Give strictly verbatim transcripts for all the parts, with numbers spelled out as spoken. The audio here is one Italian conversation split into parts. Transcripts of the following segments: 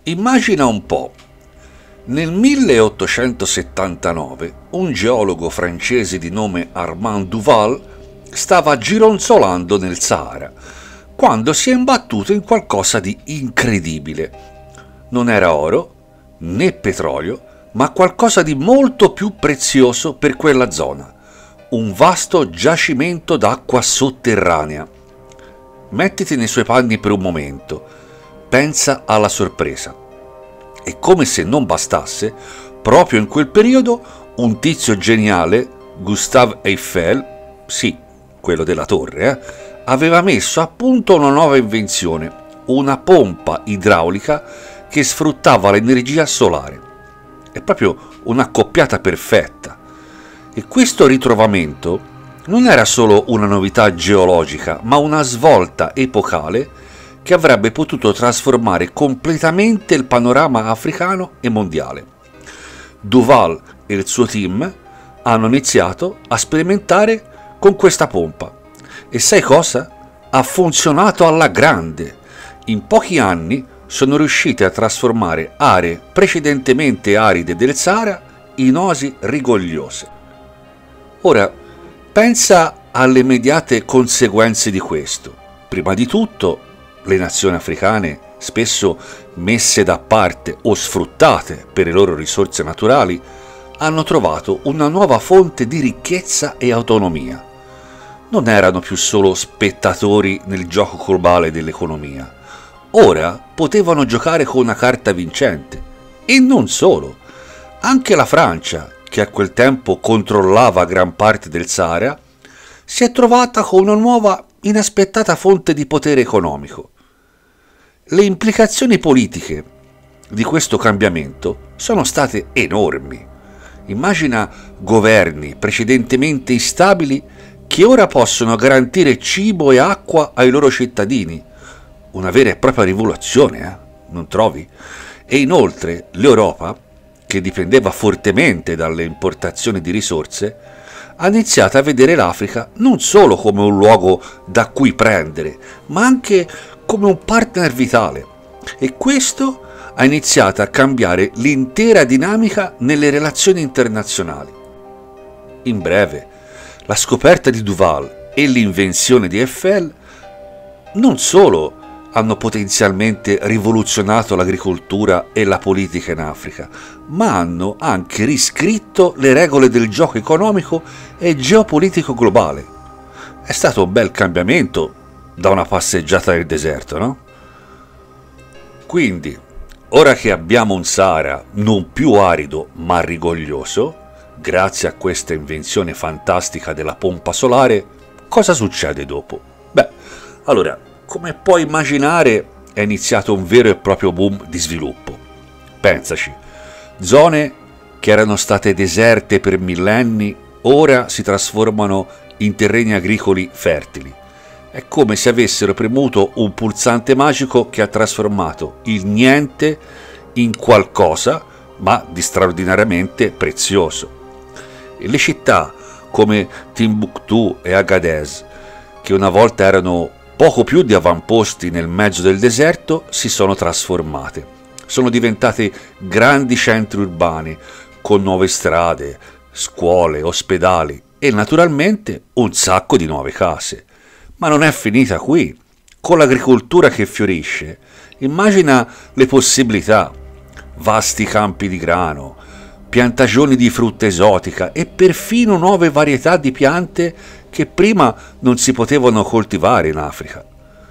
Immagina un po'. Nel milleottocentosettantanove un geologo francese di nome Armand Duval stava gironzolando nel Sahara quando si è imbattuto in qualcosa di incredibile. Non era oro né petrolio, ma qualcosa di molto più prezioso per quella zona, un vasto giacimento d'acqua sotterranea. Mettiti nei suoi panni per un momento, pensa alla sorpresa. E come se non bastasse, proprio in quel periodo un tizio geniale, Gustave Eiffel, sì, quello della torre, eh, aveva messo a punto una nuova invenzione, una pompa idraulica che sfruttava l'energia solare. È proprio un'accoppiata perfetta. E questo ritrovamento non era solo una novità geologica, ma una svolta epocale che avrebbe potuto trasformare completamente il panorama africano e mondiale. Duval e il suo team hanno iniziato a sperimentare con questa pompa e sai cosa? Ha funzionato alla grande. In pochi anni sono riusciti a trasformare aree precedentemente aride del Sahara in oasi rigogliose. Ora, pensa alle immediate conseguenze di questo. Prima di tutto, le nazioni africane, spesso messe da parte o sfruttate per le loro risorse naturali, hanno trovato una nuova fonte di ricchezza e autonomia. Non erano più solo spettatori nel gioco globale dell'economia. Ora potevano giocare con una carta vincente. E non solo. Anche la Francia, che a quel tempo controllava gran parte del Sahara, si è trovata con una nuova, inaspettata fonte di potere economico. Le implicazioni politiche di questo cambiamento sono state enormi. Immagina governi precedentemente instabili che ora possono garantire cibo e acqua ai loro cittadini. Una vera e propria rivoluzione, eh? Non trovi? E inoltre l'Europa, che dipendeva fortemente dalle importazioni di risorse, ha iniziato a vedere l'Africa non solo come un luogo da cui prendere, ma anche come un partner vitale. E questo ha iniziato a cambiare l'intera dinamica nelle relazioni internazionali. In breve, la scoperta di Duval e l'invenzione di Eiffel non solo hanno potenzialmente rivoluzionato l'agricoltura e la politica in Africa, ma hanno anche riscritto le regole del gioco economico e geopolitico globale. È stato un bel cambiamento da una passeggiata nel deserto, no? Quindi, ora che abbiamo un Sahara non più arido ma rigoglioso, grazie a questa invenzione fantastica della pompa solare, cosa succede dopo? Beh, allora, come puoi immaginare, è iniziato un vero e proprio boom di sviluppo. Pensaci, zone che erano state deserte per millenni, ora si trasformano in terreni agricoli fertili. È come se avessero premuto un pulsante magico che ha trasformato il niente in qualcosa, ma di straordinariamente prezioso. E le città come Timbuktu e Agadez, che una volta erano poco più di avamposti nel mezzo del deserto, si sono trasformate. Sono diventate grandi centri urbani con nuove strade, scuole, ospedali e naturalmente un sacco di nuove case. Ma non è finita qui. Con l'agricoltura che fiorisce, immagina le possibilità. Vasti campi di grano, piantagioni di frutta esotica e perfino nuove varietà di piante che prima non si potevano coltivare in Africa.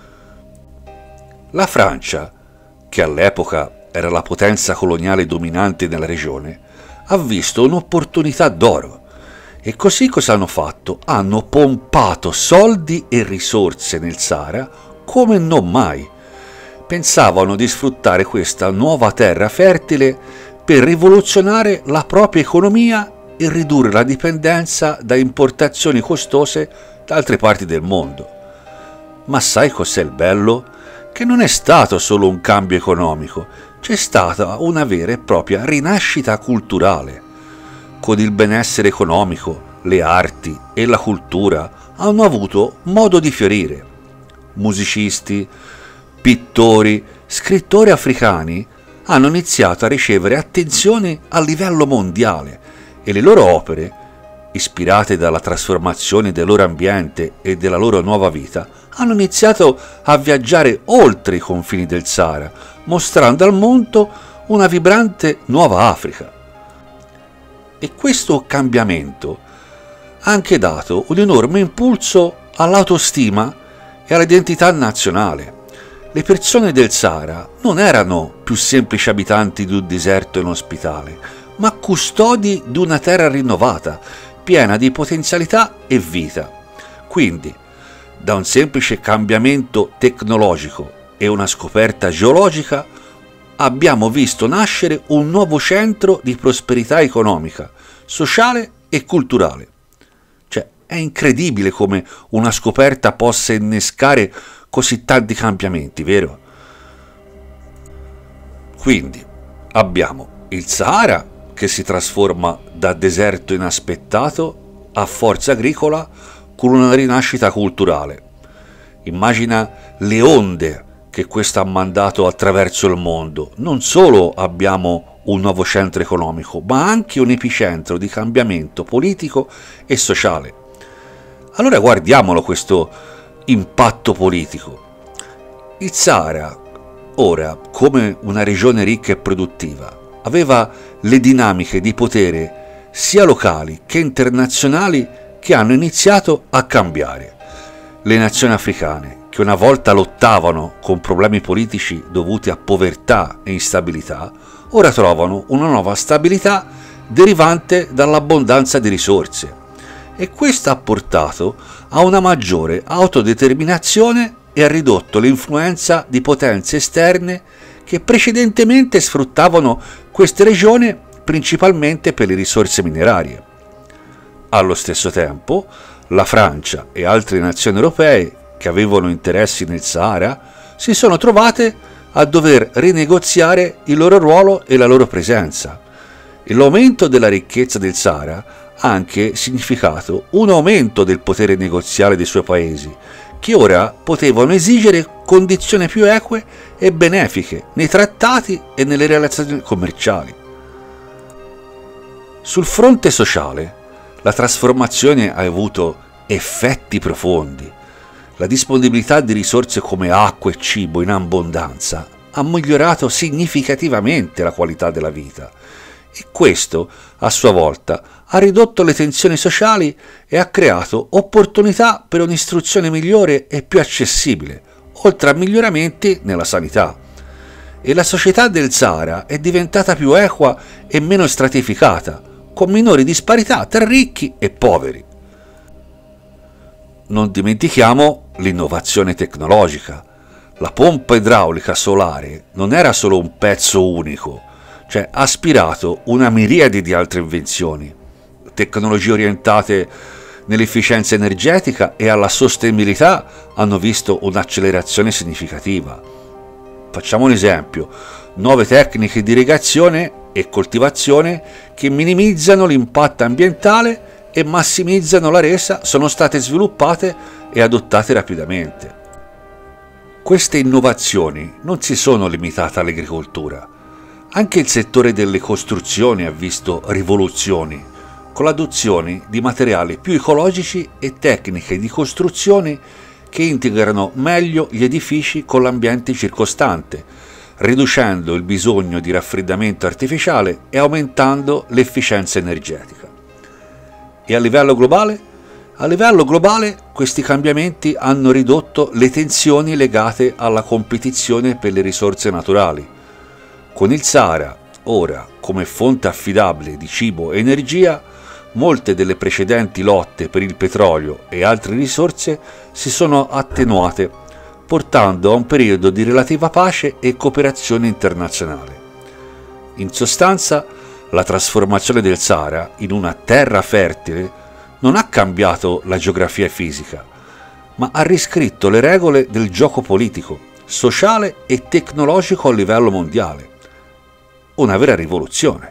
La Francia, che all'epoca era la potenza coloniale dominante nella regione, ha visto un'opportunità d'oro. E così cosa hanno fatto? Hanno pompato soldi e risorse nel Sahara come non mai. Pensavano di sfruttare questa nuova terra fertile per rivoluzionare la propria economia e ridurre la dipendenza da importazioni costose da altre parti del mondo. Ma sai cos'è il bello? Che non è stato solo un cambio economico, c'è stata una vera e propria rinascita culturale. Con il benessere economico, le arti e la cultura hanno avuto modo di fiorire. Musicisti, pittori, scrittori africani hanno iniziato a ricevere attenzione a livello mondiale e le loro opere, ispirate dalla trasformazione del loro ambiente e della loro nuova vita, hanno iniziato a viaggiare oltre i confini del Sahara, mostrando al mondo una vibrante nuova Africa. E questo cambiamento ha anche dato un enorme impulso all'autostima e all'identità nazionale. Le persone del Sahara non erano più semplici abitanti di un deserto inospitale, ma custodi di una terra rinnovata, piena di potenzialità e vita. Quindi, da un semplice cambiamento tecnologico e una scoperta geologica, abbiamo visto nascere un nuovo centro di prosperità economica, sociale e culturale. Cioè, è incredibile come una scoperta possa innescare così tanti cambiamenti, vero? Quindi abbiamo il Sahara che si trasforma da deserto inaspettato a forza agricola con una rinascita culturale. Immagina le onde che questo ha mandato attraverso il mondo. Non solo abbiamo un nuovo centro economico, ma anche un epicentro di cambiamento politico e sociale. Allora guardiamolo questo impatto politico. Il Sahara, ora come una regione ricca e produttiva, aveva le dinamiche di potere sia locali che internazionali che hanno iniziato a cambiare. Le nazioni africane, che una volta lottavano con problemi politici dovuti a povertà e instabilità, ora trovano una nuova stabilità derivante dall'abbondanza di risorse. E questo ha portato a una maggiore autodeterminazione e ha ridotto l'influenza di potenze esterne che precedentemente sfruttavano queste regioni principalmente per le risorse minerarie. Allo stesso tempo, la Francia e altre nazioni europee che avevano interessi nel Sahara si sono trovate a dover rinegoziare il loro ruolo e la loro presenza. E l'aumento della ricchezza del Sahara ha anche significato un aumento del potere negoziale dei suoi paesi, che ora potevano esigere condizioni più eque e benefiche nei trattati e nelle relazioni commerciali. Sul fronte sociale, la trasformazione ha avuto effetti profondi. La disponibilità di risorse come acqua e cibo in abbondanza ha migliorato significativamente la qualità della vita e questo, a sua volta, ha ridotto le tensioni sociali e ha creato opportunità per un'istruzione migliore e più accessibile, oltre a miglioramenti nella sanità. E la società del Sahara è diventata più equa e meno stratificata, con minori disparità tra ricchi e poveri. Non dimentichiamo l'innovazione tecnologica. La pompa idraulica solare non era solo un pezzo unico, cioè ha aspirato una miriade di altre invenzioni, tecnologie orientate nell'efficienza energetica e alla sostenibilità hanno visto un'accelerazione significativa. Facciamo un esempio: nuove tecniche di irrigazione e coltivazione che minimizzano l'impatto ambientale e massimizzano la resa sono state sviluppate e adottate rapidamente. Queste innovazioni non si sono limitate all'agricoltura. Anche il settore delle costruzioni ha visto rivoluzioni, con l'adozione di materiali più ecologici e tecniche di costruzione che integrano meglio gli edifici con l'ambiente circostante, riducendo il bisogno di raffreddamento artificiale e aumentando l'efficienza energetica. E a livello globale? A livello globale questi cambiamenti hanno ridotto le tensioni legate alla competizione per le risorse naturali. Con il Sahara ora come fonte affidabile di cibo e energia, molte delle precedenti lotte per il petrolio e altre risorse si sono attenuate, portando a un periodo di relativa pace e cooperazione internazionale. In sostanza, la trasformazione del Sahara in una terra fertile non ha cambiato la geografia fisica, ma ha riscritto le regole del gioco politico, sociale e tecnologico a livello mondiale. Una vera rivoluzione.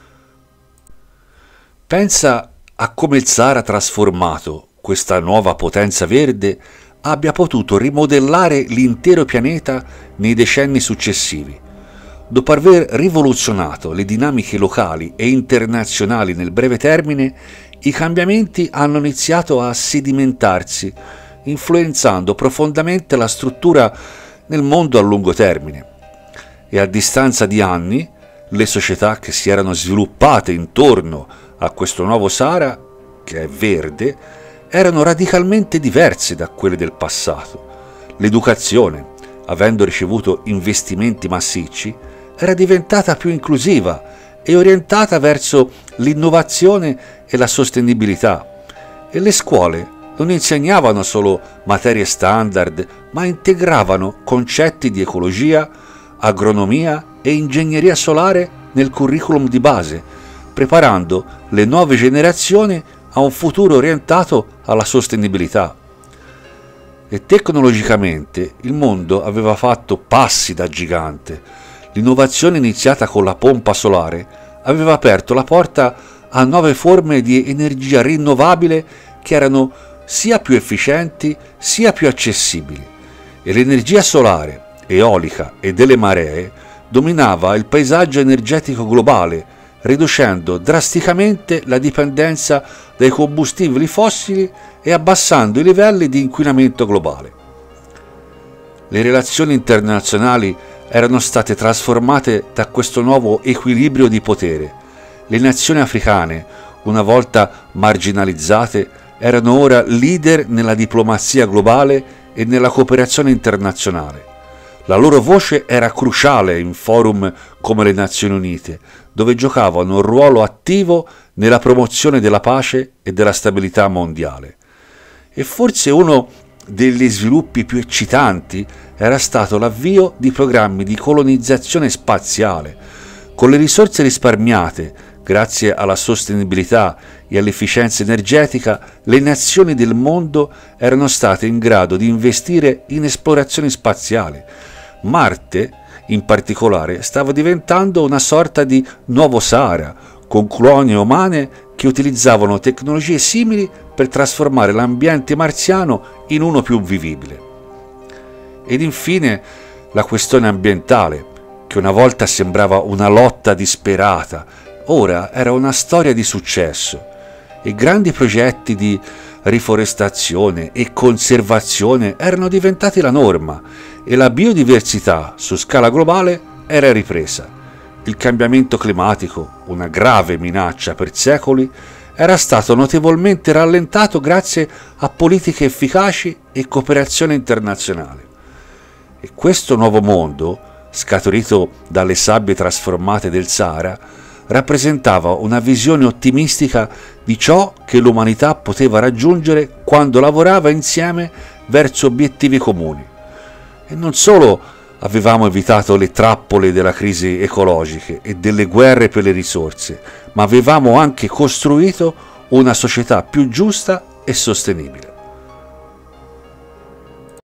Pensa a come il Sahara trasformato, questa nuova potenza verde, abbia potuto rimodellare l'intero pianeta nei decenni successivi. dopo aver rivoluzionato le dinamiche locali e internazionali nel breve termine, i cambiamenti hanno iniziato a sedimentarsi, influenzando profondamente la struttura nel mondo a lungo termine. E a distanza di anni, le società che si erano sviluppate intorno a questo nuovo Sahara, che è verde, erano radicalmente diverse da quelle del passato. L'educazione, avendo ricevuto investimenti massicci, era diventata più inclusiva e orientata verso l'innovazione e la sostenibilità, e le scuole non insegnavano solo materie standard, ma integravano concetti di ecologia, agronomia e ingegneria solare nel curriculum di base, preparando le nuove generazioni a un futuro orientato alla sostenibilità. E tecnologicamente il mondo aveva fatto passi da gigante. L'innovazione iniziata con la pompa solare aveva aperto la porta a nuove forme di energia rinnovabile che erano sia più efficienti sia più accessibili, e l'energia solare, eolica e delle maree dominava il paesaggio energetico globale, riducendo drasticamente la dipendenza dai combustibili fossili e abbassando i livelli di inquinamento globale. Le relazioni internazionali erano state trasformate da questo nuovo equilibrio di potere. Le nazioni africane, una volta marginalizzate, erano ora leader nella diplomazia globale e nella cooperazione internazionale. La loro voce era cruciale in forum come le Nazioni Unite, dove giocavano un ruolo attivo nella promozione della pace e della stabilità mondiale. E forse uno degli sviluppi più eccitanti era stato l'avvio di programmi di colonizzazione spaziale. Con le risorse risparmiate, grazie alla sostenibilità e all'efficienza energetica, le nazioni del mondo erano state in grado di investire in esplorazioni spaziali. Marte, in particolare, stava diventando una sorta di nuovo Sahara, con colonie umane che utilizzavano tecnologie simili per trasformare l'ambiente marziano in uno più vivibile. Ed infine la questione ambientale, che una volta sembrava una lotta disperata, ora era una storia di successo, e grandi progetti di riforestazione e conservazione erano diventati la norma, e la biodiversità su scala globale era ripresa. Il cambiamento climatico, una grave minaccia per secoli, era stato notevolmente rallentato grazie a politiche efficaci e cooperazione internazionale. E questo nuovo mondo, scaturito dalle sabbie trasformate del Sahara, rappresentava una visione ottimistica di ciò che l'umanità poteva raggiungere quando lavorava insieme verso obiettivi comuni. E non solo avevamo evitato le trappole della crisi ecologiche e delle guerre per le risorse, ma avevamo anche costruito una società più giusta e sostenibile.